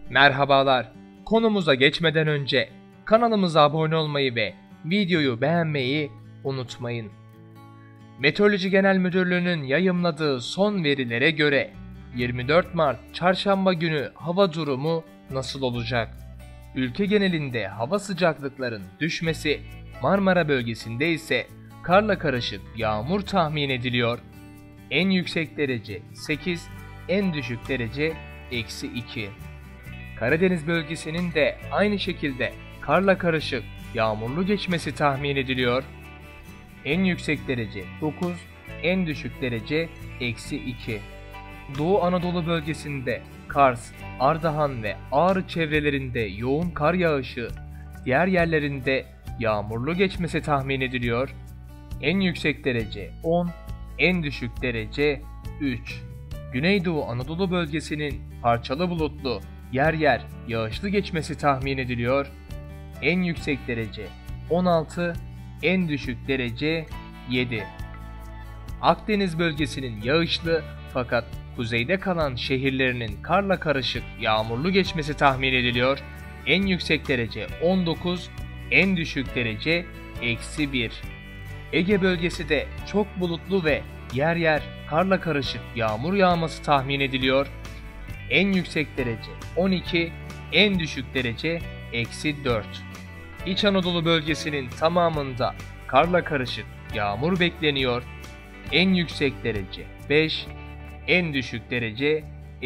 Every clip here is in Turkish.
Merhabalar. Konumuza geçmeden önce kanalımıza abone olmayı ve videoyu beğenmeyi unutmayın. Meteoroloji Genel Müdürlüğü'nün yayımladığı son verilere göre 24 Mart Çarşamba günü hava durumu nasıl olacak? Ülke genelinde hava sıcaklıkların düşmesi, Marmara bölgesinde ise karla karışık yağmur tahmin ediliyor. En yüksek derece 8, en düşük derece -2. Karadeniz bölgesinin de aynı şekilde karla karışık yağmurlu geçmesi tahmin ediliyor. En yüksek derece 9, en düşük derece -2. Doğu Anadolu bölgesinde Kars, Ardahan ve Ağrı çevrelerinde yoğun kar yağışı, diğer yerlerinde yağmurlu geçmesi tahmin ediliyor. En yüksek derece 10, en düşük derece 3. Güneydoğu Anadolu bölgesinin parçalı bulutlu, yer yer yağışlı geçmesi tahmin ediliyor. En yüksek derece 16, en düşük derece 7. Akdeniz bölgesinin yağışlı fakat kuzeyde kalan şehirlerinin karla karışık yağmurlu geçmesi tahmin ediliyor. En yüksek derece 19, en düşük derece -1. Ege bölgesi de çok bulutlu ve yer yer karla karışık yağmur yağması tahmin ediliyor. En yüksek derece 12, en düşük derece -4. İç Anadolu bölgesinin tamamında karla karışık yağmur bekleniyor. En yüksek derece 5, en düşük derece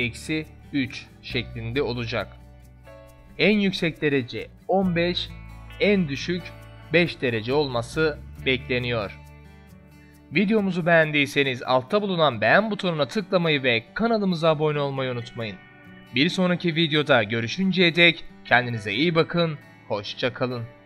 -3 şeklinde olacak. En yüksek derece 15, en düşük 5 derece olması bekleniyor. Videomuzu beğendiyseniz altta bulunan beğen butonuna tıklamayı ve kanalımıza abone olmayı unutmayın. Bir sonraki videoda görüşünceye dek kendinize iyi bakın, hoşça kalın.